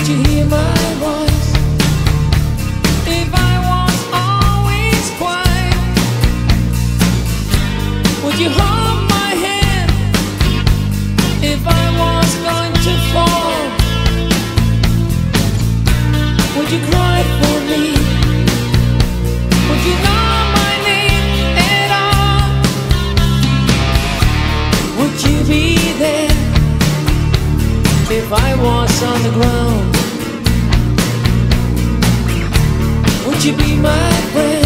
Would you hear my voice if I was always quiet? Would you hold my hand if I was going to fall? Would you cry for me? Would you know my name at all? Would you be there if I was on the ground? Would you be my friend?